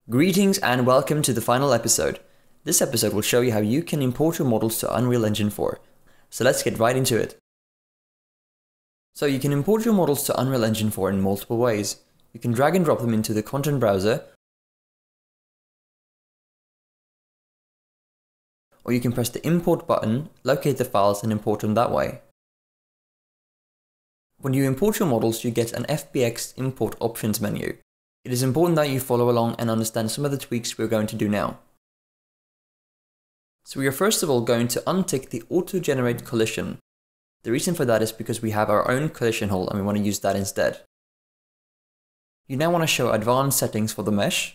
Greetings and welcome to the final episode. This episode will show you how you can import your models to Unreal Engine 4. So let's get right into it. So you can import your models to Unreal Engine 4 in multiple ways. You can drag and drop them into the content browser, or you can press the import button, locate the files and import them that way. When you import your models, you get an FBX import options menu. It is important that you follow along and understand some of the tweaks we're going to do now. So we are first of all going to untick the auto-generate collision. The reason for that is because we have our own collision hull and we want to use that instead. You now want to show advanced settings for the mesh.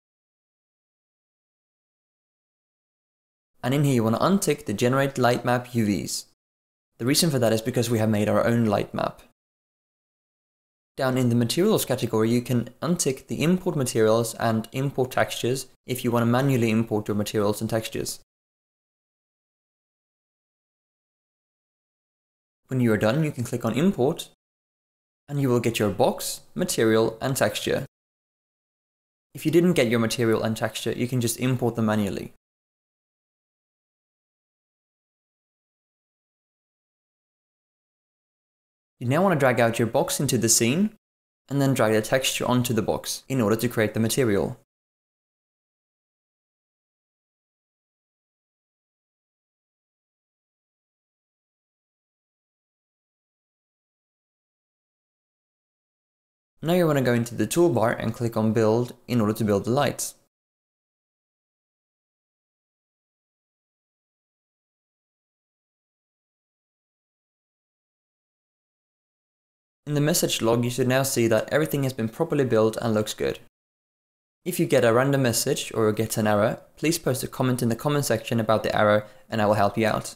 And in here you want to untick the generate light map UVs. The reason for that is because we have made our own light map. Down in the materials category, you can untick the import materials and import textures if you want to manually import your materials and textures. When you are done, you can click on import and you will get your box, material and texture. If you didn't get your material and texture, you can just import them manually. You now want to drag out your box into the scene, and then drag the texture onto the box in order to create the material. Now you want to go into the toolbar and click on Build in order to build the lights. In the message log, you should now see that everything has been properly built and looks good. If you get a random message or get an error, please post a comment in the comment section about the error and I will help you out.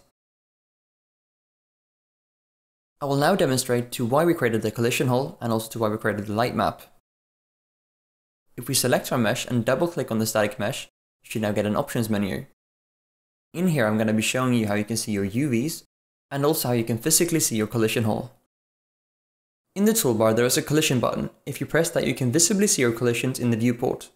I will now demonstrate to why we created the collision hull and also to why we created the light map. If we select our mesh and double click on the static mesh, you should now get an options menu. In here I'm going to be showing you how you can see your UVs and also how you can physically see your collision hull. In the toolbar there is a collision button. If you press that, you can visibly see your collisions in the viewport.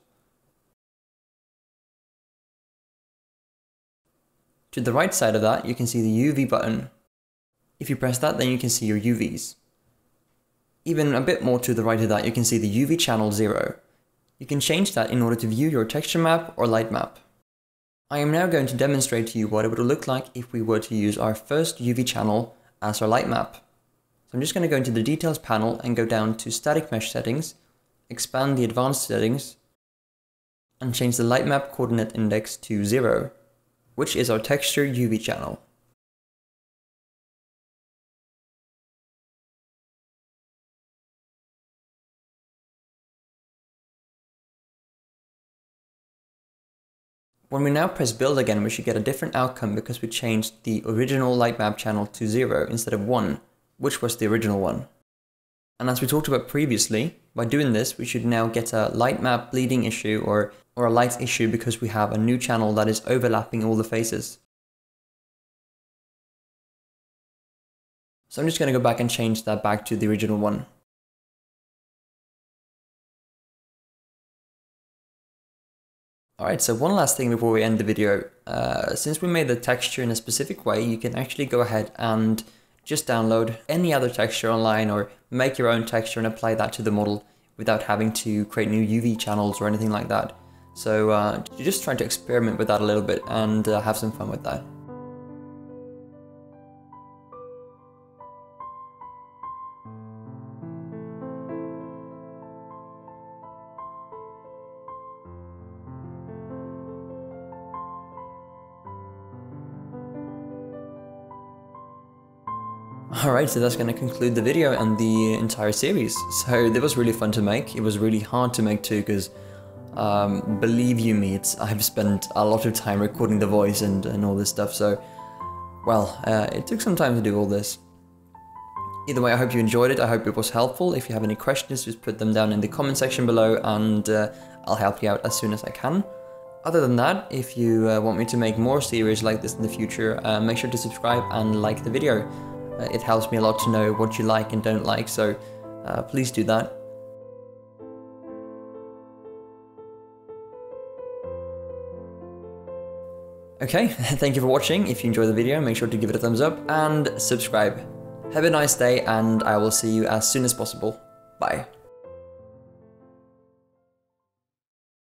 To the right side of that you can see the UV button. If you press that, then you can see your UVs. Even a bit more to the right of that you can see the UV channel 0. You can change that in order to view your texture map or light map. I am now going to demonstrate to you what it would look like if we were to use our first UV channel as our light map. So I'm just going to go into the details panel and go down to static mesh settings, expand the advanced settings, and change the light map coordinate index to 0, which is our texture UV channel. When we now press build again, we should get a different outcome because we changed the original light map channel to 0 instead of 1. Which was the original one. And as we talked about previously, by doing this we should now get a light map bleeding issue or a light issue because we have a new channel that is overlapping all the faces. So I'm just going to go back and change that back to the original one. Alright, so one last thing before we end the video. Since we made the texture in a specific way, you can actually go ahead and just download any other texture online or make your own texture and apply that to the model without having to create new UV channels or anything like that. So you're just trying to experiment with that a little bit and have some fun with that. Alright, so that's going to conclude the video and the entire series. So that was really fun to make. It was really hard to make too because believe you me, I've spent a lot of time recording the voice and all this stuff. So, well, it took some time to do all this. Either way, I hope you enjoyed it. I hope it was helpful. If you have any questions, just put them down in the comment section below and I'll help you out as soon as I can. Other than that, if you want me to make more series like this in the future, make sure to subscribe and like the video. It helps me a lot to know what you like and don't like, so please do that. Okay, thank you for watching. If you enjoyed the video, make sure to give it a thumbs up and subscribe. Have a nice day, and I will see you as soon as possible. Bye.